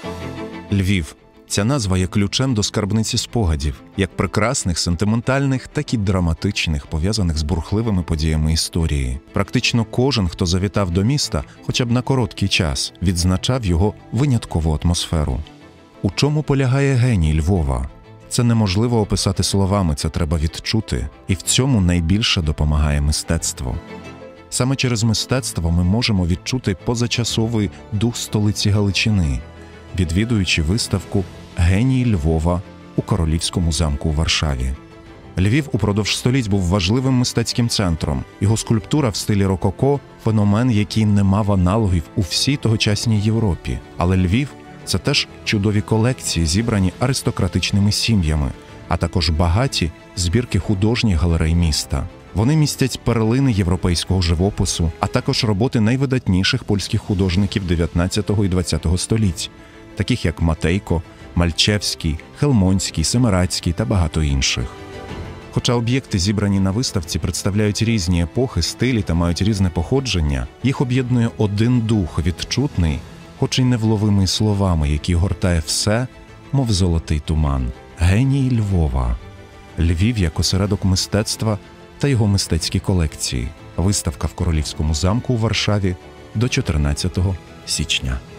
Львів – ця назва є ключем до скарбниці спогадів, як прекрасних, сентиментальних, так і драматичних, пов'язаних з бурхливими подіями історії. Практично кожен, хто завітав до міста, хоча б на короткий час, відзначав його виняткову атмосферу. У чому полягає геній Львова? Це неможливо описати словами, це треба відчути. І в цьому найбільше допомагає мистецтво. Саме через мистецтво ми можемо відчути позачасовий дух столиці Галичини, відвідуючи виставку «Геній Львова» у Королівському замку у Варшаві. Львів упродовж століть був важливим мистецьким центром. Його скульптура в стилі рококо – феномен, який не мав аналогів у всій тогочасній Європі. Але Львів – це теж чудові колекції, зібрані аристократичними сім'ями, а також багаті збірки художніх галерей міста. Вони містять перлини європейського живопису, а також роботи найвидатніших польських художників 19 і 20 століть, таких як Матейко, Мальчевський, Хелмонський, Семирадський та багато інших. Хоча об'єкти, зібрані на виставці, представляють різні епохи, стилі та мають різне походження, їх об'єднує один дух, відчутний, хоч і невловимий словами, який гортає все, мов золотий туман. Геній Львова. Львів як осередок мистецтва та його мистецькі колекції. Виставка в Королівському замку у Варшаві до 14 січня.